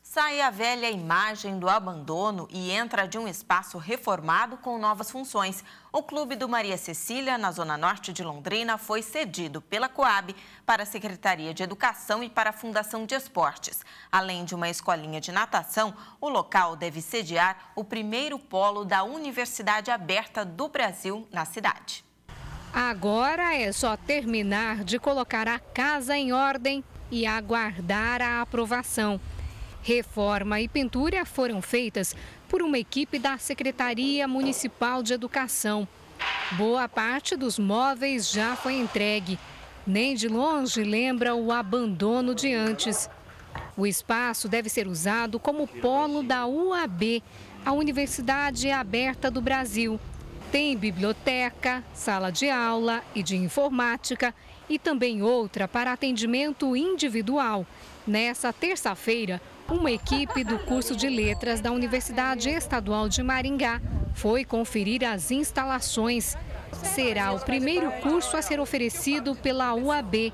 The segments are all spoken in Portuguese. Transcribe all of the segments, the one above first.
Sai a velha imagem do abandono e entra de um espaço reformado com novas funções. O Clube do Maria Cecília, na zona norte de Londrina, foi cedido pela Coab para a Secretaria de Educação e para a Fundação de Esportes. Além de uma escolinha de natação, o local deve sediar o primeiro polo da Universidade Aberta do Brasil na cidade. Agora é só terminar de colocar a casa em ordem e aguardar a aprovação. Reforma e pintura foram feitas por uma equipe da Secretaria Municipal de Educação. Boa parte dos móveis já foi entregue. Nem de longe lembra o abandono de antes. O espaço deve ser usado como polo da UAB, a Universidade Aberta do Brasil. Tem biblioteca, sala de aula e de informática e também outra para atendimento individual. Nessa terça-feira, uma equipe do curso de letras da Universidade Estadual de Maringá foi conferir as instalações. Será o primeiro curso a ser oferecido pela UAB.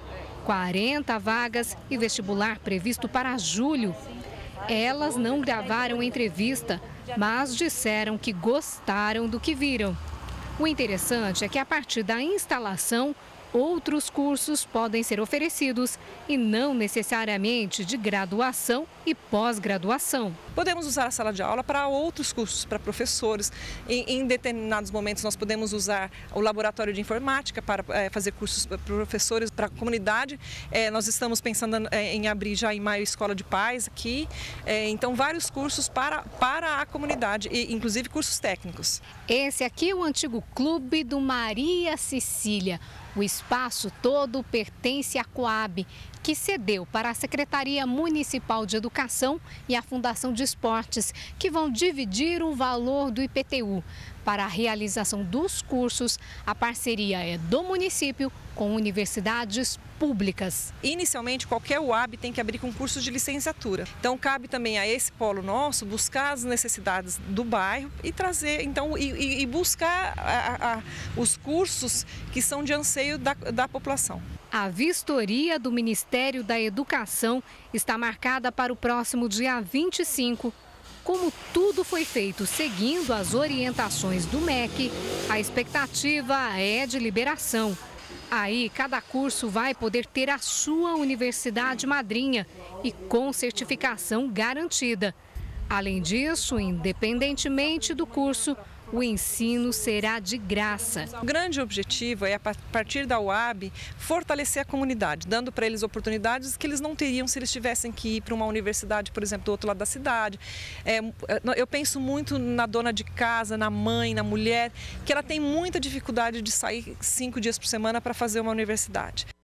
40 vagas e vestibular previsto para julho. Elas não gravaram entrevista, mas disseram que gostaram do que viram. O interessante é que a partir da instalação, outros cursos podem ser oferecidos e não necessariamente de graduação e pós-graduação. Podemos usar a sala de aula para outros cursos, para professores. Em determinados momentos nós podemos usar o laboratório de informática para fazer cursos para professores, para a comunidade. Nós estamos pensando em abrir já em maio a escola de pais aqui. Então vários cursos para a comunidade, inclusive cursos técnicos. Esse aqui é o antigo Clube do Maria Cecília. O espaço todo pertence à Coab, que cedeu para a Secretaria Municipal de Educação e a Fundação de Esportes, que vão dividir o valor do IPTU. Para a realização dos cursos, a parceria é do município com universidades públicas. Inicialmente, qualquer UAB tem que abrir concursos de licenciatura. Então, cabe também a esse polo nosso buscar as necessidades do bairro e trazer, então, e buscar os cursos que são de anseio da população. A vistoria do Ministério da Educação está marcada para o próximo dia 25. Como tudo foi feito seguindo as orientações do MEC, a expectativa é de liberação. Aí, cada curso vai poder ter a sua universidade madrinha e com certificação garantida. Além disso, independentemente do curso, o ensino será de graça. O grande objetivo é, a partir da UAB, fortalecer a comunidade, dando para eles oportunidades que eles não teriam se eles tivessem que ir para uma universidade, por exemplo, do outro lado da cidade. Eu penso muito na dona de casa, na mãe, na mulher, que ela tem muita dificuldade de sair 5 dias por semana para fazer uma universidade.